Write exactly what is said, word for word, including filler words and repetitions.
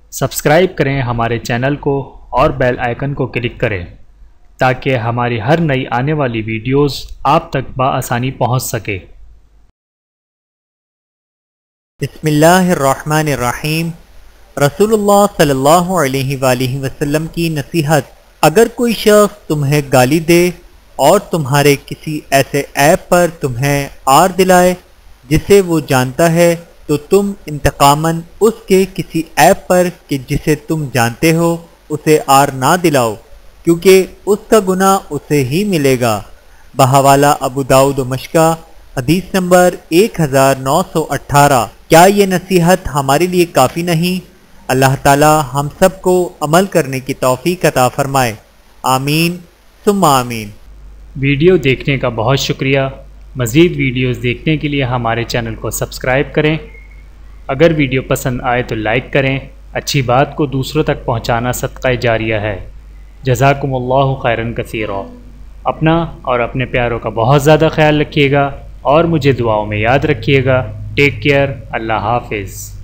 Subscribe کریں ہمارے channel کو اور بیل آئیکن کو کلک کریں تاکہ ہماری ہر نئی آنے والی ویڈیوز آپ تک بآسانی پہنچ سکے۔ بسم اللہ الرحمن الرحیم۔ رسول اللہ صلی اللہ علیہ وآلہ وسلم کی نصیحت: اگر کوئی شخص تمہیں گالی دے اور تمہارے کسی ایسے عیب پر تمہیں آر دلائے جسے وہ جانتا ہے تو تم انتقاماً اس کے کسی عیب پر کہ جسے تم جانتے ہو اسے آر نہ دلاؤ، کیونکہ اس کا گناہ اسے ہی ملے گا۔ بحوالہ ابو داؤد و مشکوة، حدیث نمبر ایک ہزار نو سو اٹھارہ۔ کیا یہ نصیحت ہمارے لیے کافی نہیں؟ اللہ تعالی ہم سب کو عمل کرنے کی توفیق عطا فرمائے، آمین ثم آمین۔ ویڈیو دیکھنے کا بہت شکریہ۔ مزید ویڈیوز دیکھنے کے لیے ہمارے چینل کو سبسکرائب کریں۔ اگر ویڈیو پسند آئے تو لائک کریں۔ اچھی بات کو دوسروں تک پہنچانا صدقہ جاریہ ہے۔ جزاکم اللہ خیرا کثیرا۔ اپنا اور اپنے پیاروں کا بہت زیادہ خیال رکھیے گا اور مجھے دعاؤں میں یاد رکھیے گا۔ Take care. اللہ حافظ۔